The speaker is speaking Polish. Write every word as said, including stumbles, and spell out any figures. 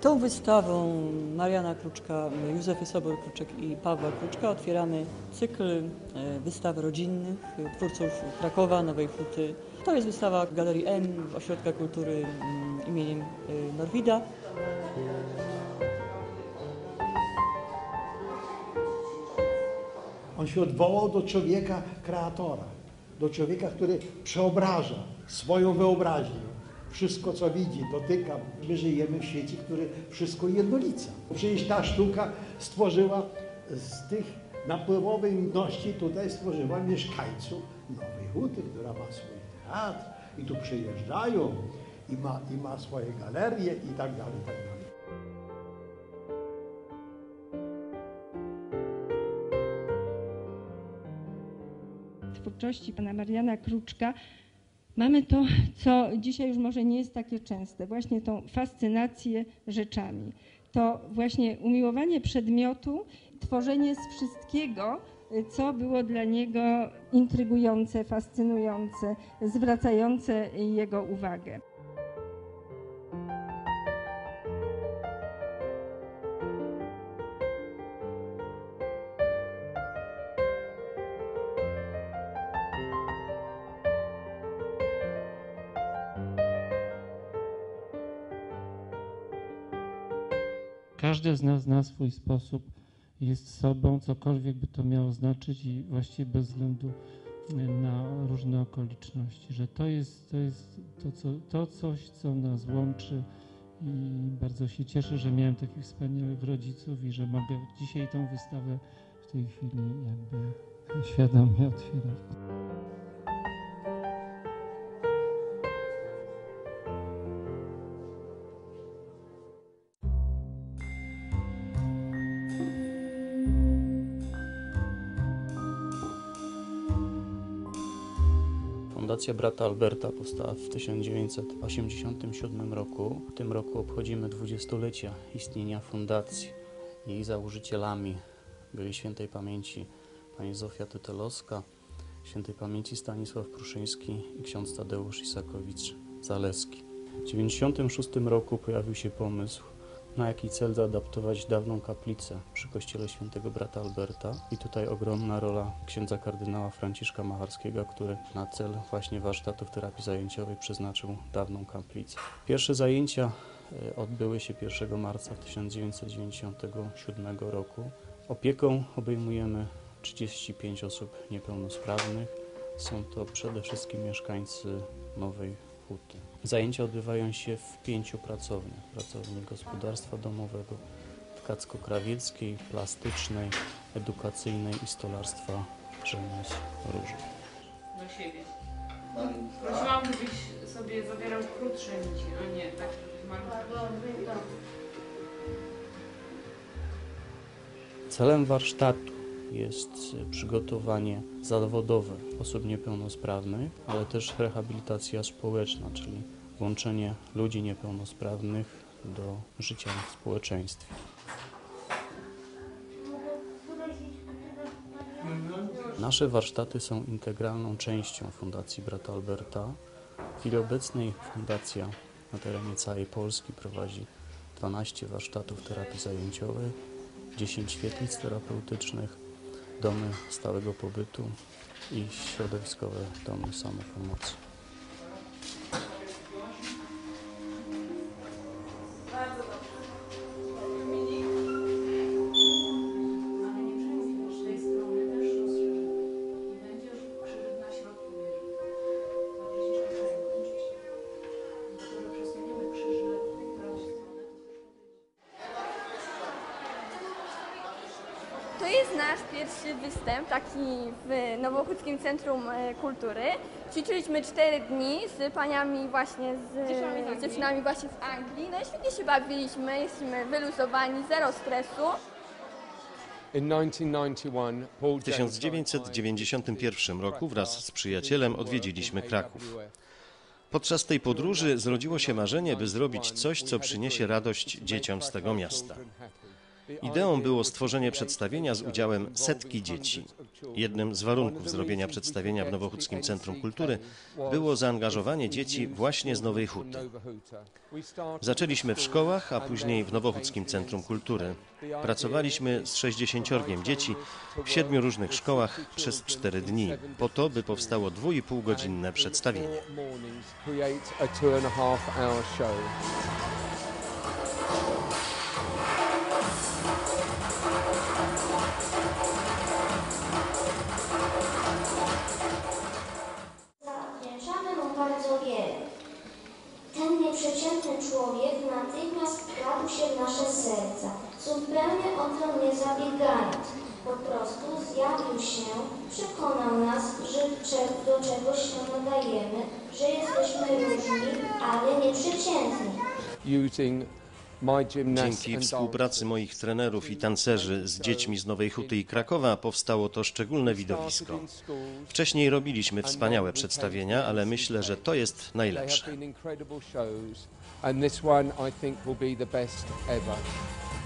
Tą wystawą Mariana Kruczka, Józefy Sobor-Kruczek i Pawła Kruczka otwieramy cykl wystaw rodzinnych twórców Krakowa, Nowej Huty. To jest wystawa w Galerii M Ośrodka Kultury imieniem Norwida. On się odwołał do człowieka kreatora, do człowieka, który przeobraża swoją wyobraźnię. Wszystko, co widzi, dotyka. My żyjemy w świecie, który wszystko jednolica. Przecież ta sztuka stworzyła z tych napływowej ludności, tutaj stworzyła mieszkańców Nowej Huty, która ma swój teatr i tu przyjeżdżają i ma, i ma swoje galerie i tak dalej, i tak dalej. W twórczości pana Mariana Kruczka mamy to, co dzisiaj już może nie jest takie częste, właśnie tą fascynację rzeczami. To właśnie umiłowanie przedmiotu, tworzenie z wszystkiego, co było dla niego intrygujące, fascynujące, zwracające jego uwagę. Każdy z nas na swój sposób jest sobą, cokolwiek by to miało znaczyć i właściwie bez względu na różne okoliczności, że to jest, to jest to, co, to coś, co nas łączy i bardzo się cieszę, że miałem takich wspaniałych rodziców i że mogę dzisiaj tą wystawę w tej chwili jakby świadomie otwierać. Fundacja Brata Alberta powstała w tysiąc dziewięćset osiemdziesiątym siódmym roku. W tym roku obchodzimy dwudziestolecie istnienia fundacji. Jej założycielami byli świętej pamięci pani Zofia Tytelowska, świętej pamięci Stanisław Pruszyński i ksiądz Tadeusz Isakowicz-Zaleski. W tysiąc dziewięćset dziewięćdziesiątym szóstym roku pojawił się pomysł, na jaki cel zaadaptować dawną kaplicę przy kościele świętego Brata Alberta. I tutaj ogromna rola księdza kardynała Franciszka Macharskiego, który na cel właśnie warsztatów terapii zajęciowej przeznaczył dawną kaplicę. Pierwsze zajęcia odbyły się pierwszego marca tysiąc dziewięćset dziewięćdziesiątego siódmego roku. Opieką obejmujemy trzydzieści pięć osób niepełnosprawnych. Są to przede wszystkim mieszkańcy Nowej Huty. Zajęcia odbywają się w pięciu pracowniach. Pracowni gospodarstwa domowego, tkacko-krawieckiej, plastycznej, edukacyjnej i stolarstwa rzemiosł różnych. Do siebie. Prosiłam, żebyś sobie zabierał krótsze nici, a nie tak, żebyś malutko. Celem warsztatu jest przygotowanie zawodowe osób niepełnosprawnych, ale też rehabilitacja społeczna, czyli włączenie ludzi niepełnosprawnych do życia w społeczeństwie. Nasze warsztaty są integralną częścią Fundacji Brata Alberta. W chwili obecnej fundacja na terenie całej Polski prowadzi dwanaście warsztatów terapii zajęciowej, dziesięć świetlic terapeutycznych, domy stałego pobytu i środowiskowe domy samopomocy. To jest nasz pierwszy występ, taki w Nowochódzkim Centrum Kultury. Ćwiczyliśmy cztery dni z paniami właśnie, z, z dziewczynami właśnie z Anglii. No i świetnie się bawiliśmy, jesteśmy wyluzowani, zero stresu. W tysiąc dziewięćset dziewięćdziesiątym pierwszym roku wraz z przyjacielem odwiedziliśmy Kraków. Podczas tej podróży zrodziło się marzenie, by zrobić coś, co przyniesie radość dzieciom z tego miasta. Ideą było stworzenie przedstawienia z udziałem setki dzieci. Jednym z warunków zrobienia przedstawienia w Nowochódzkim Centrum Kultury było zaangażowanie dzieci właśnie z Nowej Huty. Zaczęliśmy w szkołach, a później w Nowochódzkim Centrum Kultury. Pracowaliśmy z sześćdziesięciorgiem dzieci w siedmiu różnych szkołach przez cztery dni, po to, by powstało dwu i pół godzinne przedstawienie. Zawdzięczamy mu bardzo wiele. Ten nieprzeciętny człowiek natychmiast wkradł się w nasze serca, zupełnie o to nie zabiegając. Po prostu zjawił się, przekonał nas, że do czegoś się nadajemy, że jesteśmy różni, ale nieprzeciętni. Dzięki współpracy moich trenerów i tancerzy z dziećmi z Nowej Huty i Krakowa powstało to szczególne widowisko. Wcześniej robiliśmy wspaniałe przedstawienia, ale myślę, że to jest najlepsze.